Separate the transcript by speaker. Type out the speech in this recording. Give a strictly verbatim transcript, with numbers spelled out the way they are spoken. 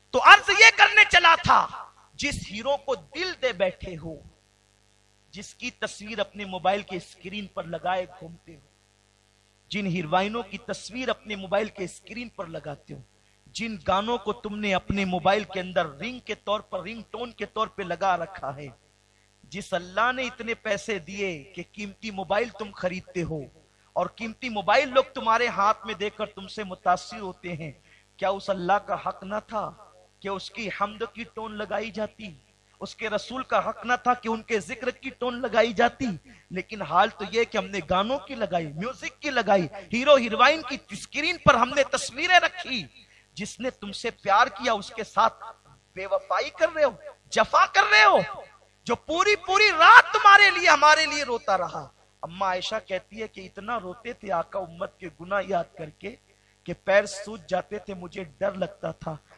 Speaker 1: تو عرض یہ کرنے چلا تھا، جس ہیرو کو دل دے بیٹھے ہو، جس کی تصویر اپنے موبائل کے اسکرین پر لگائے گھومتے ہو، جن ہیروئنوں کی تصویر اپنے موبائل کے اسکرین پر لگاتے ہو، جن گانوں کو تم نے اپنے موبائل کے اندر رنگ کے طور پر، رنگ ٹون کے طور پہ لگا رکھا ہے، جس اللہ نے اتنے پیسے دیے کہ قیمتی موبائل تم خریدتے ہو اور قیمتی موبائل لوگ تمہارے ہاتھ میں دے کر تم سے متاثر ہوتے ہیں، کیا اس اللہ کا حق نہ تھا کہ اس کی حمد کی ٹون لگائی جاتی؟ اس کے رسول کا حق نہ تھا کہ ان کے ذکر کی ٹون لگائی جاتی؟ لیکن حال تو یہ کہ ہم نے گانوں کی لگائی، میوزک کی لگائی، ہیرو ہیروئن کی اسکرین پر ہم نے تصویریں رکھی۔ جس نے تم سے پیار کیا اس کے ساتھ بے وفائی کر رہے ہو، جفا کر رہے ہو، جو پوری پوری رات تمہارے لیے ہمارے لیے روتا رہا۔ اماں عائشہ کہتی ہے کہ اتنا روتے تھے آقا امت کے گناہ یاد کر کے کہ پیر سوج جاتے تھے، مجھے ڈر لگتا تھا